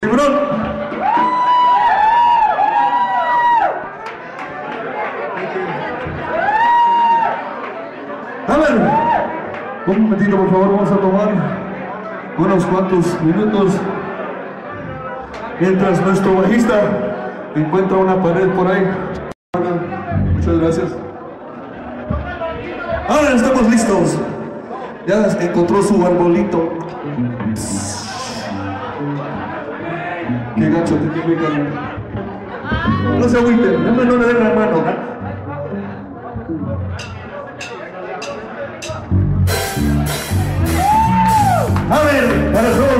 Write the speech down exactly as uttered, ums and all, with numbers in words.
Tiburón. A ver, un momentito por favor, vamos a tomar unos cuantos minutos mientras nuestro bajista encuentra una pared por ahí. Muchas gracias. Ahora estamos listos. Ya encontró su arbolito. Qué gacho te tiene, carnal. No se agüiten, no me no le den la mano, ¿no? A ver, para el